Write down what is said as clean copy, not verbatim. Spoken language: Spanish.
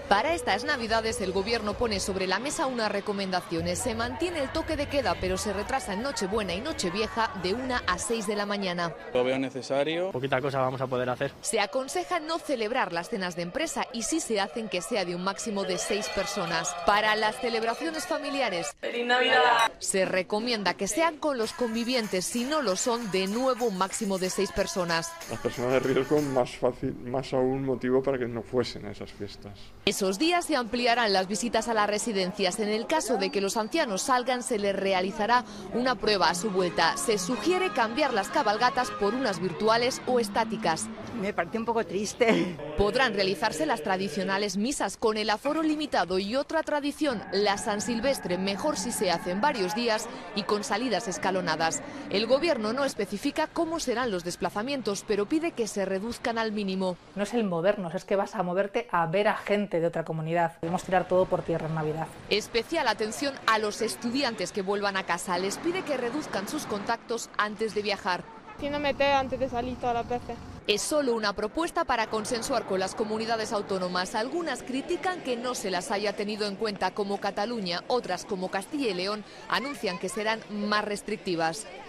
Para estas Navidades el Gobierno pone sobre la mesa unas recomendaciones. Se mantiene el toque de queda, pero se retrasa en Nochebuena y Nochevieja de 1 a 6 de la mañana. Lo veo necesario. Poquita cosa vamos a poder hacer. Se aconseja no celebrar las cenas de empresa y si se hacen que sea de un máximo de 6 personas. Para las celebraciones familiares, ¡Feliz Navidad! Se recomienda que sean con los convivientes, si no lo son, de nuevo un máximo de 6 personas. Las personas de riesgo más aún motivo para que no fuesen a esas fiestas. Esos días se ampliarán las visitas a las residencias. En el caso de que los ancianos salgan, se les realizará una prueba a su vuelta. Se sugiere cambiar las cabalgatas por unas virtuales o estáticas. Me parece un poco triste. Podrán realizarse las tradicionales misas con el aforo limitado y otra tradición, la San Silvestre, mejor si se hacen varios días y con salidas escalonadas. El Gobierno no especifica cómo serán los desplazamientos, pero pide que se reduzcan al mínimo. No es el movernos, es que vas a moverte a ver a gente de otra comunidad. Debemos tirar todo por tierra en Navidad. Especial atención a los estudiantes que vuelvan a casa. Les pide que reduzcan sus contactos antes de viajar. Haciéndome té antes de salir todas las veces. Es solo una propuesta para consensuar con las comunidades autónomas. Algunas critican que no se las haya tenido en cuenta, como Cataluña. Otras, como Castilla y León, anuncian que serán más restrictivas.